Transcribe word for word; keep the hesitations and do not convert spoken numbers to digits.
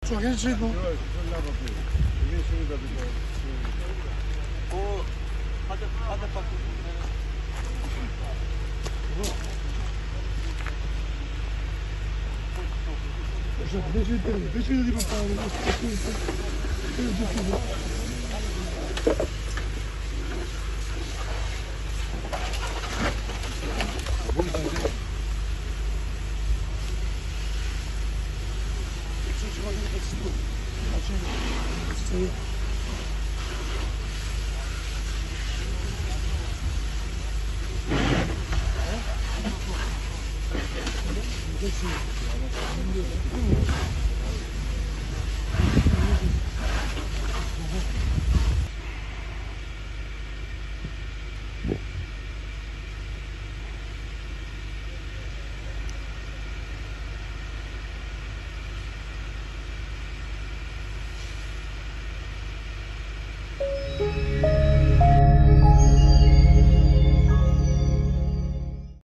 Çok genç şey bu. O hadi hadi bakın. Deixa eu ter, deixa eu ir para o Thank you.